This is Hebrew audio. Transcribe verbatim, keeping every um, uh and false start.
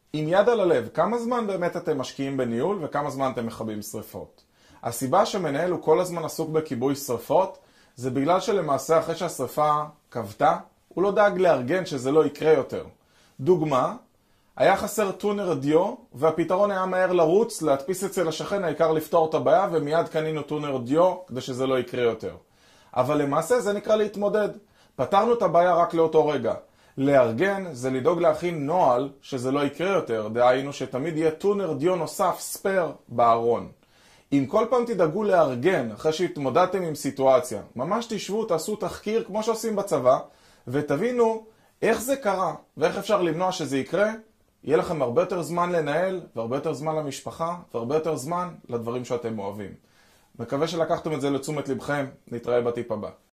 עם יד על הלב, כמה זמן באמת אתם משקיעים בניהול וכמה זמן אתם מכבים שריפות? הסיבה שמנהל הוא כל הזמן עסוק בכיבוי שריפות זה בגלל שלמעשה אחרי שהשריפה כבתה, הוא לא דאג לארגן שזה לא יקרה יותר. דוגמה, היה חסר טונר דיו והפתרון היה מהר לרוץ, להדפיס אצל השכן, העיקר לפתור את הבעיה ומיד קנינו טונר דיו כדי שזה לא יקרה יותר. אבל למעשה זה נקרא להתמודד. פתרנו את הבעיה רק לאותו רגע. לארגן זה לדאוג להכין נועל שזה לא יקרה יותר, דהיינו שתמיד יהיה טונר דיו נוסף, ספר, בארון. אם כל פעם תדאגו לארגן אחרי שהתמודדתם עם סיטואציה, ממש תשבו, תעשו תחקיר כמו שעושים בצבא, ותבינו איך זה קרה ואיך אפשר למנוע שזה יקרה, יהיה לכם הרבה יותר זמן לנהל והרבה יותר זמן למשפחה והרבה יותר זמן לדברים שאתם אוהבים. מקווה שלקחתם את זה לתשומת לבכם, נתראה בטיפ הבא.